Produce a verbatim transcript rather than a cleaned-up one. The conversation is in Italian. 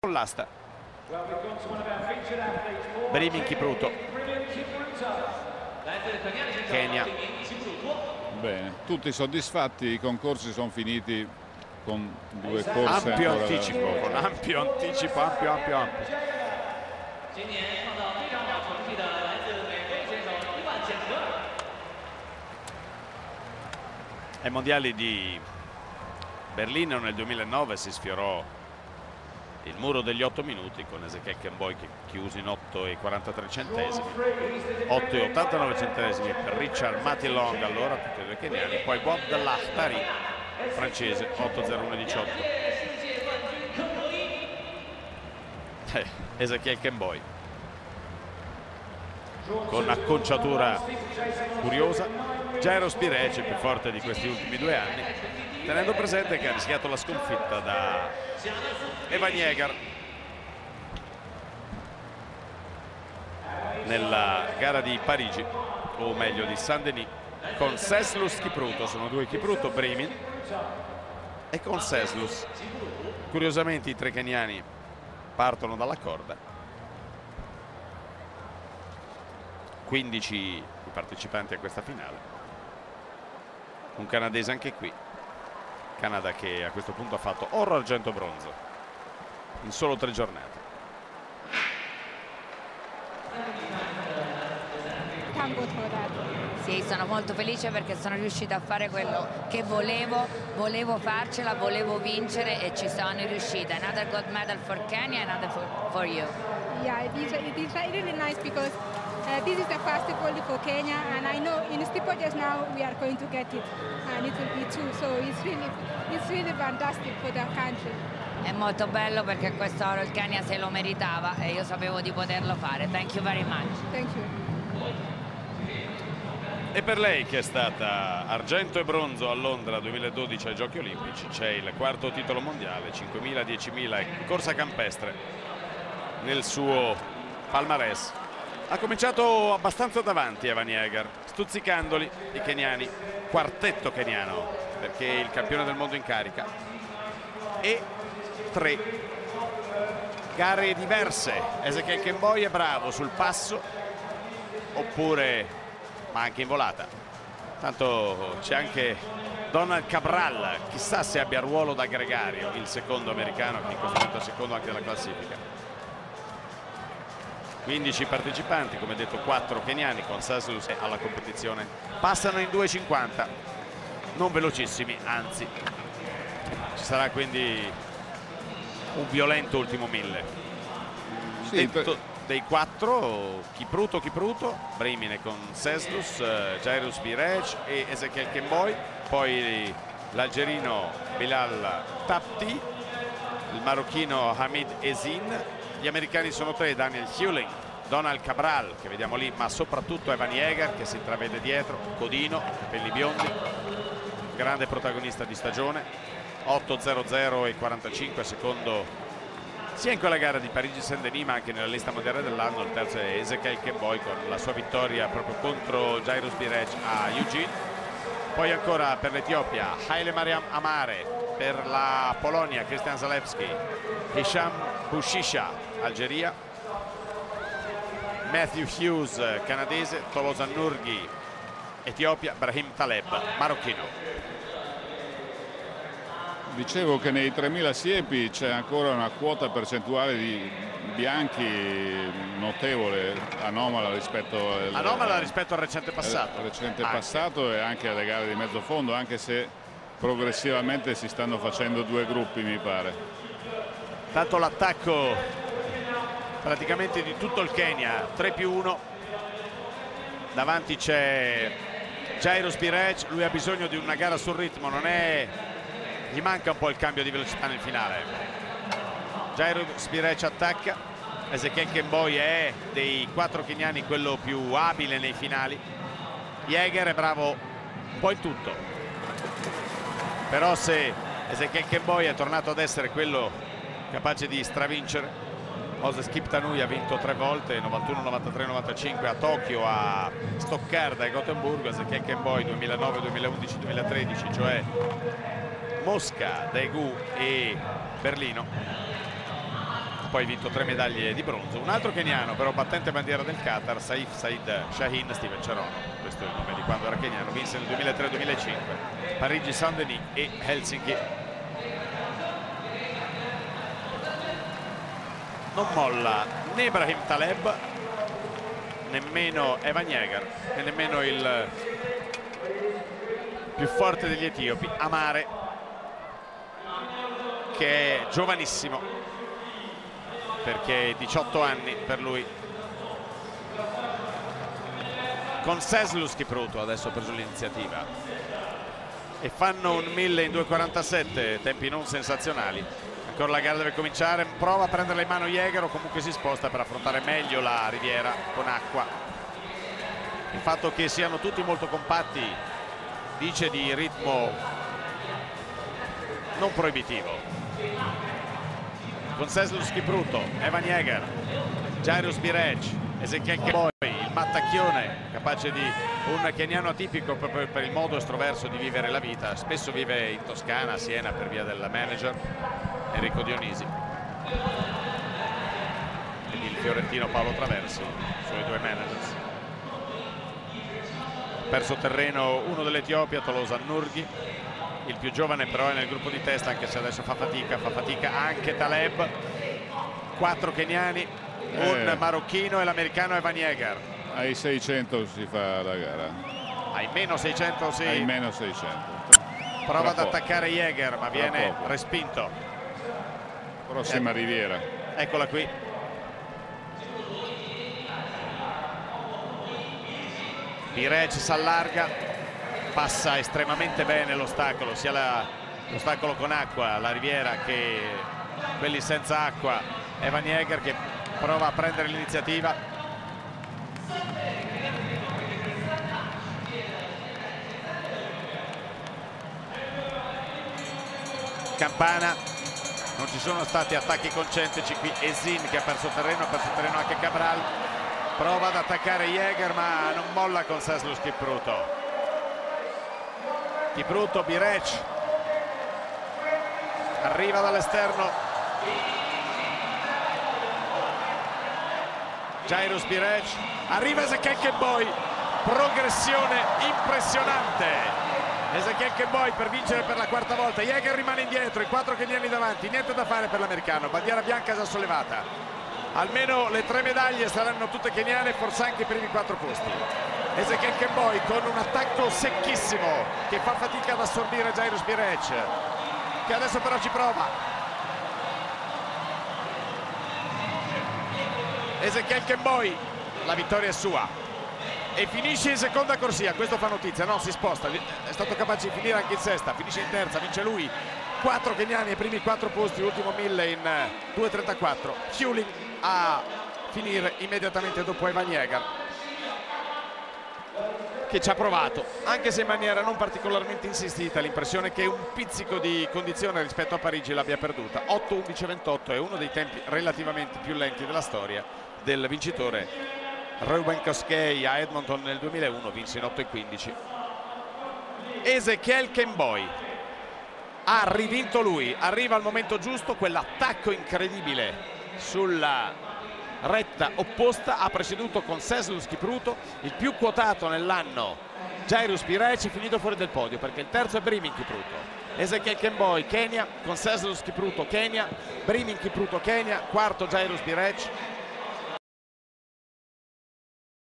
con l'asta. Bremin Kipruto, Kenya. Bene, tutti soddisfatti, i concorsi sono finiti con due corse ampio ancora anticipo, da... con ampio anticipo, ampio ampio ampio. Ai mondiali di Berlino nel duemilanove si sfiorò il muro degli otto minuti con Ezekiel Kemboi che chiuse in otto e quarantatré centesimi, otto e ottantanove centesimi per Richard Matilong, allora tutti e due keniani, poi Bob Delahtari francese, otto zero uno diciotto. eh, Ezekiel Kemboi con acconciatura curiosa. Jairo Spirec, il più forte di questi ultimi due anni, tenendo presente che ha rischiato la sconfitta da Evan Yeager nella gara di Parigi, o meglio di Saint-Denis, con Seslus Kipruto. Sono due Kipruto, Bremin e con Seslus. Curiosamente i tre keniani partono dalla corda. quindici i partecipanti a questa finale. Un canadese anche qui. Canada che a questo punto ha fatto oro, argento, bronzo in solo tre giornate. Sì, sono molto felice perché sono riuscita a fare quello che volevo, volevo farcela, volevo vincere e ci sono riuscita. Another gold medal for Kenya, another for, for you. Yeah, it is, it is really nice because uh, this is the first gold for Kenya, and I know in steeples now we are going to get it, and it will be two. So it's really, it's really fantastic for the country. È molto bello perché quest'oro il Kenya se lo meritava e io sapevo di poterlo fare. Thank you very much. Thank you. E per lei, che è stata argento e bronzo a Londra duemiladodici ai Giochi Olimpici, c'è il quarto titolo mondiale, cinquemila, diecimila e corsa campestre nel suo palmarès. Ha cominciato abbastanza davanti Evan Yeager, stuzzicandoli i keniani, quartetto keniano perché il campione del mondo in carica, e tre gare diverse. Ezekiel Kemboi è bravo sul passo, oppure ma anche in volata. Tanto c'è anche Donald Cabral, chissà se abbia ruolo da gregario, il secondo americano che in questo momento è secondo anche nella classifica. quindici partecipanti, come detto quattro keniani con Seslus alla competizione. Passano in due e cinquanta, non velocissimi, anzi ci sarà quindi un violento ultimo mille. Sì, Detto, dei quattro, Kipruto Kipruto, Bremin con Seslus, uh, Jairo Spirec e Ezekiel Kemboi, poi l'algerino Bilal Tapti, il marocchino Hamid Ezin. Gli americani sono tre: Daniel Hewling, Donald Cabral, che vediamo lì, ma soprattutto Evan Yeager, che si intravede dietro, codino, capelli biondi, grande protagonista di stagione. Otto zero zero e quarantacinque, secondo sia in quella gara di Parigi Saint-Denis ma anche nella lista mondiale dell'anno. Il terzo è Ezekiel Kemboi con la sua vittoria proprio contro Jairo Spirec a Eugene. Poi ancora per l'Etiopia Haile Mariam Amare, per la Polonia Christian Zalewski, Hisham Bushisha, Algeria, Matthew Hughes, canadese, Tolosa Nurgi, Etiopia, Brahim Taleb, marocchino. Dicevo che nei tremila siepi c'è ancora una quota percentuale di bianchi notevole, anomala rispetto al, anomala rispetto al recente passato, al recente anche. passato e anche alle gare di mezzo fondo, anche se progressivamente si stanno facendo due gruppi, mi pare. Tanto l'attacco praticamente di tutto il Kenya, tre più uno, davanti c'è Jairo Spirec, lui ha bisogno di una gara sul ritmo, non è, gli manca un po' il cambio di velocità nel finale. Jairo Spirec attacca, Ezekiel Kemboi è dei quattro keniani quello più abile nei finali. Yeager è bravo un po' in tutto, però se Ezekiel Kemboi è tornato ad essere quello capace di stravincere, Moses Kiptanui ha vinto tre volte, novantuno, novantatré, novantacinque, a Tokyo, a Stoccarda e Gothenburgo. Ezekiel Kemboi duemilanove, duemilaundici, duemilatredici, cioè Mosca, Daegu e Berlino. poi vinto tre medaglie di bronzo. Un altro keniano, però battente bandiera del Qatar, Saif Said Shahin Steven Cerono, questo è il nome di quando era keniano, vinse nel duemilatré duemilacinque, Parigi, Saint-Denis e Helsinki. Non molla né Ibrahim Taleb, nemmeno Evan Yeager e nemmeno il più forte degli etiopi, Amare, che è giovanissimo, perché diciotto anni per lui. Con Seslus Kipruto adesso ha preso l'iniziativa e fanno un mille in due quarantasette, tempi non sensazionali. Ancora la gara deve cominciare, prova a prenderla in mano Yeager o comunque si sposta per affrontare meglio la riviera con acqua. Il fatto che siano tutti molto compatti dice di ritmo non proibitivo. Con Seslus Kipruto, Evan Yeager, Jairus Bireg, Ezekiel Kemboi, il mattacchione capace di un keniano atipico proprio per il modo estroverso di vivere la vita. Spesso vive in Toscana, a Siena per via del manager Enrico Dionisi, ed il fiorentino Paolo Traversi, i suoi due managers. Perso terreno uno dell'Etiopia, Tolosa Nurghi, il più giovane però è nel gruppo di testa, anche se adesso fa fatica, fa fatica anche Taleb. Quattro keniani, un eh. marocchino e l'americano Evan Yeager. Ai seicento si fa la gara. Ai meno seicento sì. Ai meno seicento. Prova Tra ad poco. attaccare Yeager ma Tra viene poco. respinto. Prossima Eh. riviera. Eccola qui. Bireg si allarga, passa estremamente bene l'ostacolo, sia l'ostacolo con acqua, la riviera, che quelli senza acqua. Evan Yeager che prova a prendere l'iniziativa. Campana, non ci sono stati attacchi concentrici qui. Ezin che ha perso terreno, ha perso terreno anche Cabral. Prova ad attaccare Yeager ma non molla con Seslus Kipruto. Kipruto, Bireg arriva dall'esterno, Jairus Bireg, arriva Ezekiel Kemboi, progressione impressionante. Ezekiel Kemboi per vincere per la quarta volta. Yeager rimane indietro, i quattro keniani davanti, niente da fare per l'americano, bandiera bianca già sollevata. Almeno le tre medaglie saranno tutte keniane, forse anche i primi quattro posti. Ezekiel Kemboi con un attacco secchissimo che fa fatica ad assorbire Jairus Bireg, che adesso però ci prova. Ezekiel Kemboi, la vittoria è sua e finisce in seconda corsia. Questo fa notizia, no, si sposta, è stato capace di finire anche in sesta, finisce in terza, vince lui. Quattro keniani ai primi quattro posti, ultimo mille in due trentaquattro. Hewling a finire immediatamente dopo Evan Yeager, che ci ha provato, anche se in maniera non particolarmente insistita. L'impressione che un pizzico di condizione rispetto a Parigi l'abbia perduta. Otto undici ventotto è uno dei tempi relativamente più lenti della storia del vincitore Reuben Koskei a Edmonton nel duemilauno, vinse in otto e quindici. Ezekiel Kemboi ha rivinto lui, arriva al momento giusto, quell'attacco incredibile sulla retta opposta, ha preceduto con Seslus Kipruto, il più quotato nell'anno Jairus Bireg, finito fuori del podio perché il terzo è Brimin Kipruto. Ezekiel Kemboi Kenya con Seslus Kipruto Kenya, Brimin Kipruto Kenya, quarto Jairus Bireg,